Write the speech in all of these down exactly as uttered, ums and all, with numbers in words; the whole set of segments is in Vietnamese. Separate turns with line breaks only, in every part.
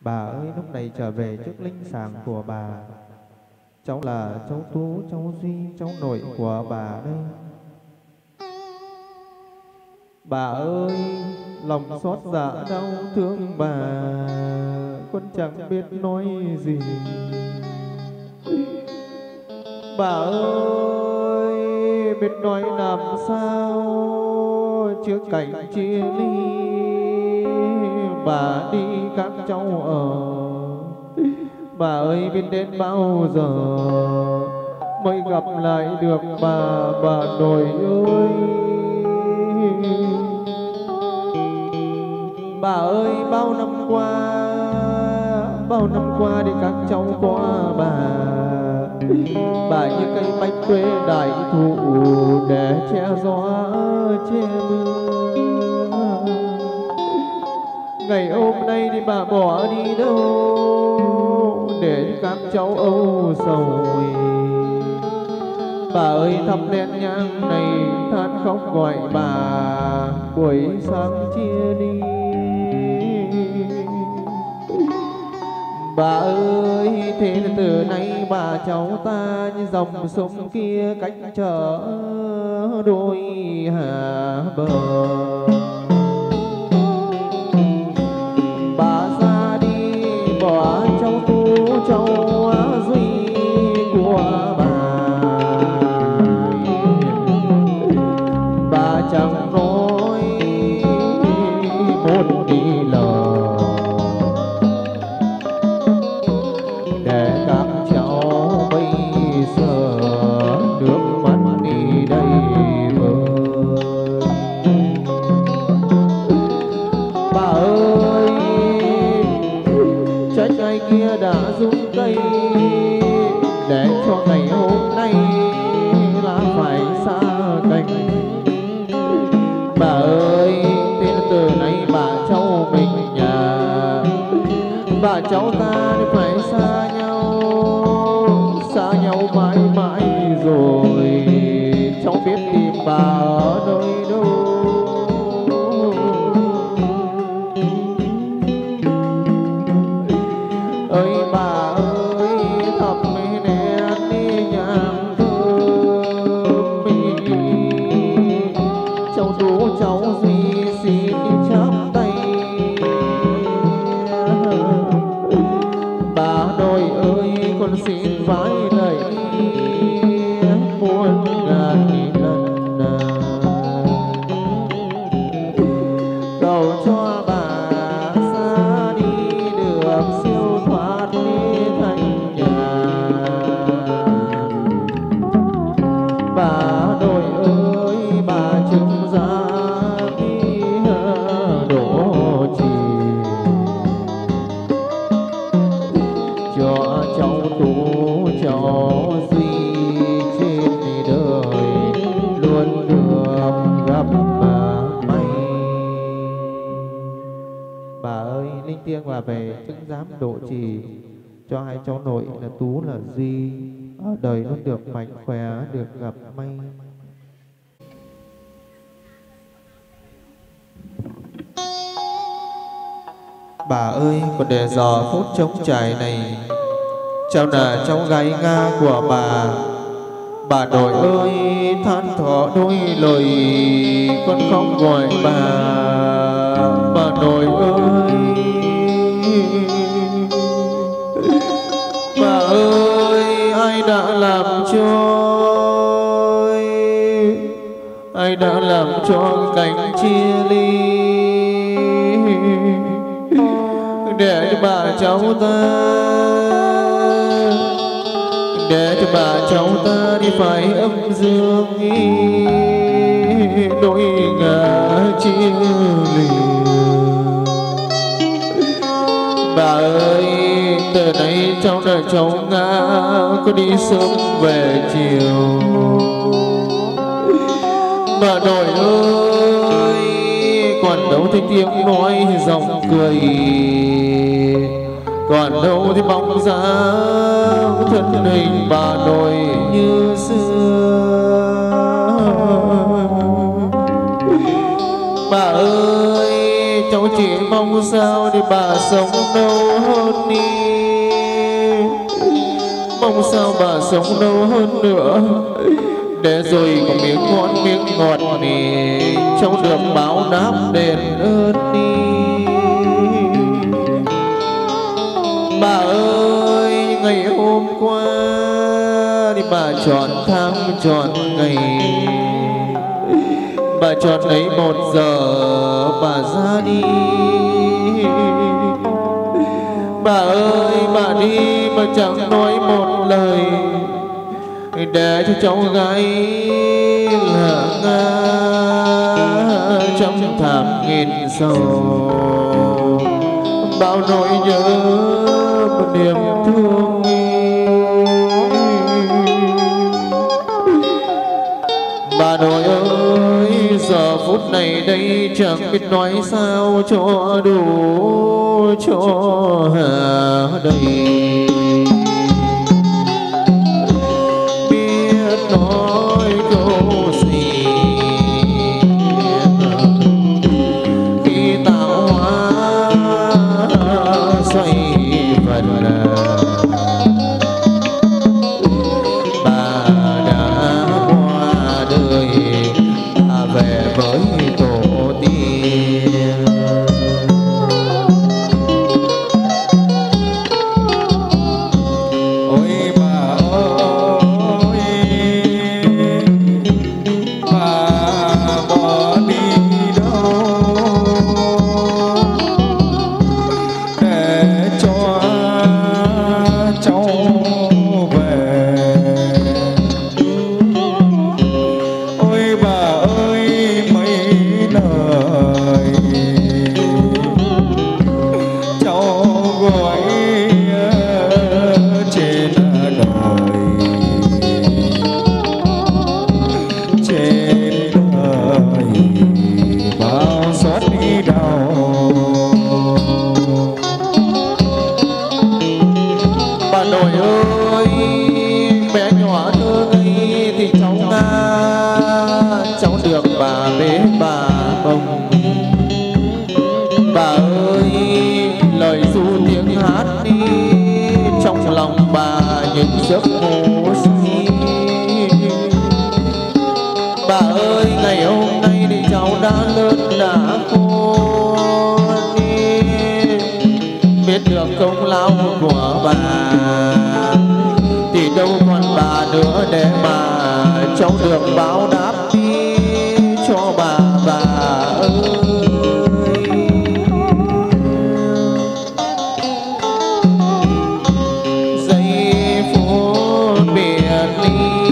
Bà ơi, lúc này trở về trước linh sàng của bà. Cháu là cháu Tú, cháu Duy, cháu nội của bà đây. Bà ơi, lòng xót dạ đau thương bà, con chẳng biết nói gì. Bà ơi, biết nói làm sao trước cảnh chia ly. Bà đi các cháu ở, bà ơi biết đến bao giờ mới gặp lại được bà, bà nội ơi. Bà ơi, bao năm qua, bao năm qua thì các cháu có bà. Bà như cây bách quê đại thụ để che gió che mưa. Ngày hôm nay thì bà bỏ đi đâu để các cháu âu sầu. Bà ơi, thắp nén nhang này than khóc gọi bà buổi sáng chia đi. Bà ơi, thế là từ nay bà cháu ta như dòng sông kia cách trở đôi hà bờ. Bà ra đi bỏ cháu Tú, cháu Duy của bà. Bà chẳng nói một đi lời để các cháu bây giờ nước mắt đi đây vơi. Bà ơi, trách ai kia đã rung cây để cho ngày hôm nay là phải xa cánh. Bà ơi, thế từ nay bà cháu mình nhà, bà cháu ta phải xa nhau, xa nhau mãi mãi rồi. Cháu biết tìm bà ở nơi đâu. Ơi bà ơi, thắp nén đi nhang thơm mi. Cháu Tú, cháu Duy xin chắp tay. Bà nội ơi, con xin vái lạy muôn ngàn lần, cầu cho bà ra đi được siêu thoát đi thành nhà. Bà nội ơi, bà chứng ra đi đổ trì cho cháu Tú, cháu Duy trên đời luôn được gặp may. Bà ơi, linh thiêng bà về chứng giám độ trì cho hai cháu nội là Tú là Duy ở đời luôn được mạnh khỏe, được gặp may. Bà ơi, còn để giờ phút trống trải này, cháu là cháu gái Nga của bà. Bà nội ơi, than thở đôi lời con không gọi bà. Bà nội ơi, bà ơi, ai đã làm cho, ai đã làm cho cảnh chia ly để cho bà cháu ta, để cho bà cháu ta đi phải âm dương đôi ngả chia lìa. Bà ơi, từ nay cháu đợi cháu Nga có đi sớm về chiều. Bà nội ơi, còn đâu thấy tiếng nói giọng cười, còn đâu thì bóng dáng thân hình bà nội như xưa. Bà ơi, cháu chỉ mong sao để bà sống lâu hơn đi, mong sao bà sống lâu hơn nữa, để rồi có miếng ngon miếng ngọt thì cháu được báo đáp đền ơn đi. Bà ơi ngày hôm qua thì bà chọn tháng chọn ngày, bà chọn lấy một giờ bà ra đi. Bà ơi bà đi mà chẳng nói một lời, để cho cháu gái là ngã trong thảm nghìn sầu, bao nỗi nhớ một niềm thương. Bà nội ơi giờ phút này đây chẳng biết nói sao cho đủ cho hà đầy, biết nói câu gì khi tạo hóa xoay vần. Bà đã qua đời ta về với tổ tiên. Ôi bà ơi bà bỏ đi đâu để cho cháu về. Ôi bà ơi mấy lời cháu gọi trên đời, trên đời bao xót đi đau. Bà nội ơi bé nhỏ thơ ngây thì cháu nga, cháu được bà bế bà bồng. Bà ơi lời ru tiếng hát đi trong lòng bà những giấc ngủ say. Bà ơi ngày hôm nay thì cháu đã lớn đã khôn đi, biết được công lao của bà thì đâu còn bà nữa để mà cháu được báo đáp đi cho bà. Bà ơi giây phút biệt ly,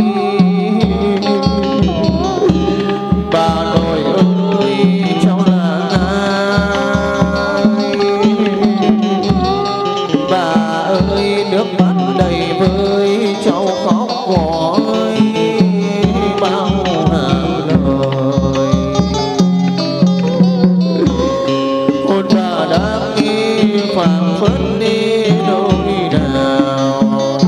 bà nội ơi cháu là ai. Bà ơi nước mắt đầy vơi cháu khóc gọi bao hàng lời. Hồn bà đã nghi phảng phất đi đôi nào,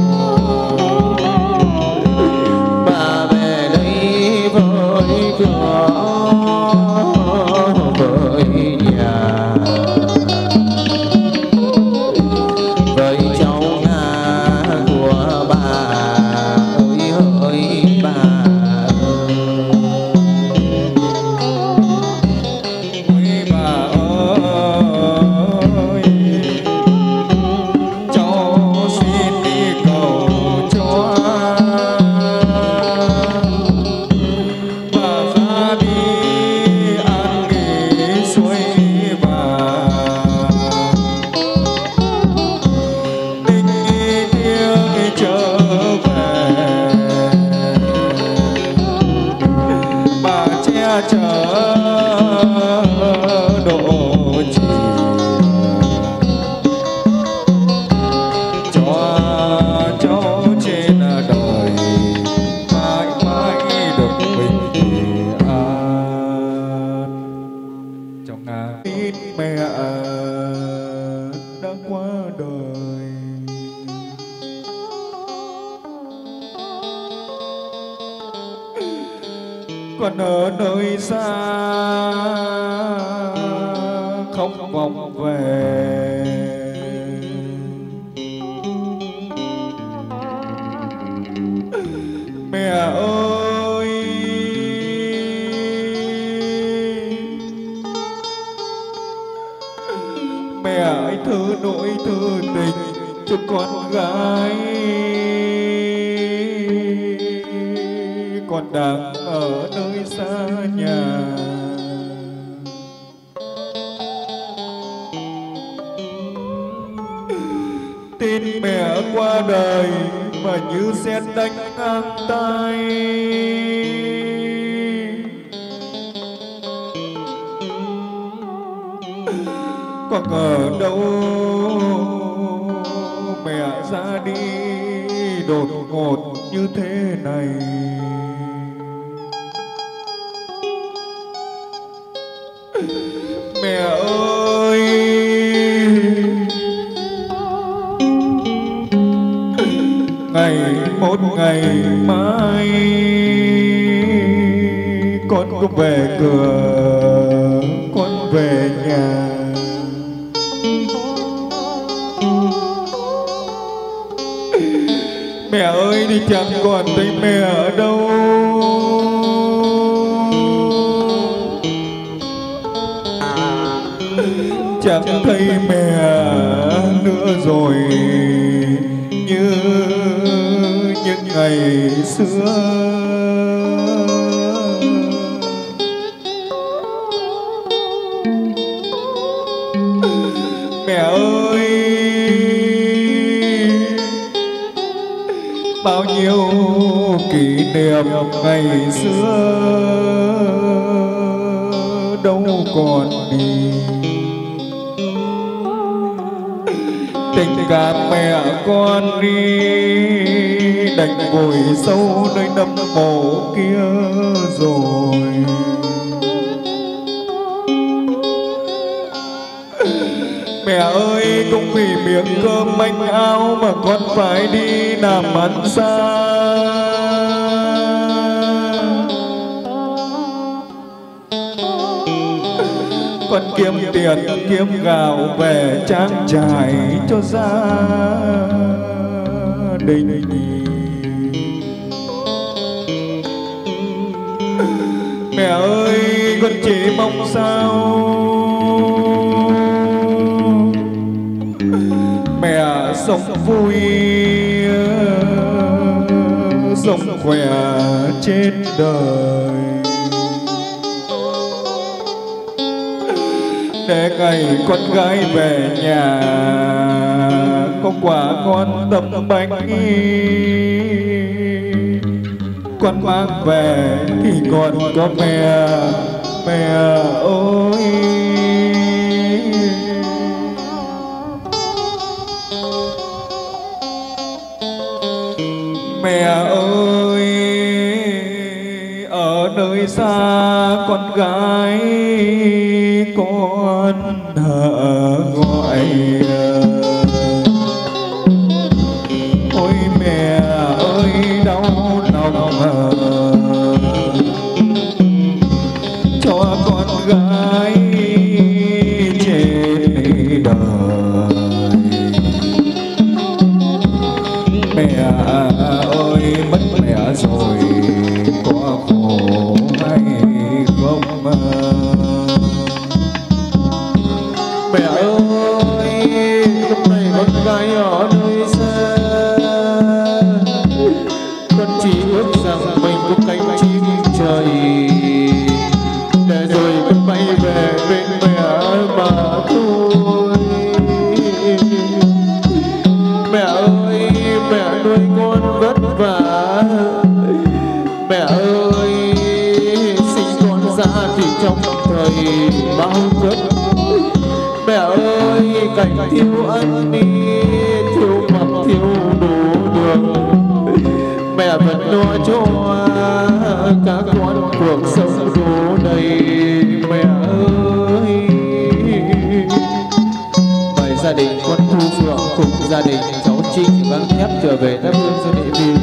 bà về đây với cửa với nhà, với cháu nga của bà ơi ơi bà ơi. Bà ơi cháu xin đi cầu cho bà ra đi an nghỉ suối bà, đinh tiếng trở về bà che chở độ trì cho cháu trên đời mãi mãi được bình an. Trong Nga tin mẹ đã qua đời, còn ở nơi xa không vòng về.
Mẹ ơi, mẹ hãy thứ nỗi thư tình cho con gái còn đang ở nơi xa nhà. Tin mẹ qua đời mà như sét đánh ngang tai, có ngờ đâu mẹ ra đi đột ngột như thế này. Mẹ ơi, ngày một ngày mai con cũng về cửa, con về nhà. Mẹ ơi, đi chẳng còn thấy mẹ ở đâu. Chẳng thấy mẹ nữa rồi như những ngày xưa. Mẹ ơi, bao nhiêu kỷ niệm ngày xưa đâu còn đi. Tình cảm mẹ con đi đành vùi sâu nơi nấm mộ kia rồi. Mẹ ơi, cũng vì miếng cơm manh áo mà con phải đi làm ăn xa. Con kiếm tiền kiếm gạo về trang trải cho gia đình. Mẹ ơi, con chỉ mong sao mẹ sống vui sống khỏe trên đời, để ngày con gái về nhà có quả con tấm bánh con mang về thì còn có mẹ. Mẹ ơi, mẹ ơi, ở nơi xa con gái con thở gọi. Ôi mẹ ơi, đau lòng cho con gái trên đời. Mẹ ơi, mất mẹ rồi có khổ hay không?
Mẹ ơi, lúc này con gái ở nơi xa, con chỉ ước rằng mình có cánh chim trời, để rồi con bay về bên mẹ mà thôi. Mẹ ơi, mẹ nuôi con vất vả. Mẹ ơi, sinh con ra thì trong thời bao cấp. Mẹ ơi, cảnh thiếu ăn đi, thiếu mặc thiếu đủ đường, mẹ vẫn lo cho các con cuộc sống đủ đầy. Mẹ ơi, mời gia đình con Thu Phượng cùng gia đình cháu Trinh găng thép trở về thắp hương cho địa vị.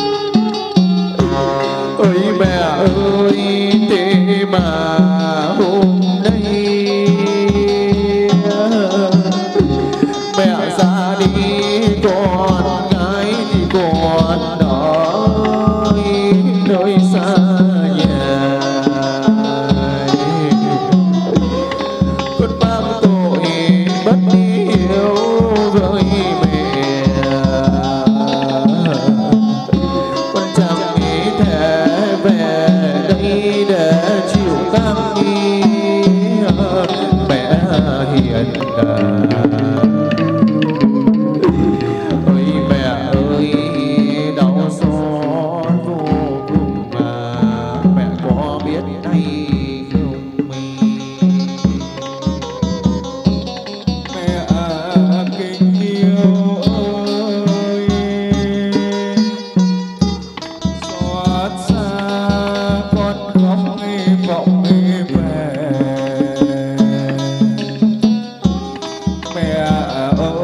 Ơi mẹ ơi, thế mà hôm nay mẹ ra đi, con gái thì còn đợi. ơi mẹ ơi đau xót vô cùng mà mẹ có biết hay không
mẹ kính yêu ơi xót xa con khóc vọng về mẹ ơi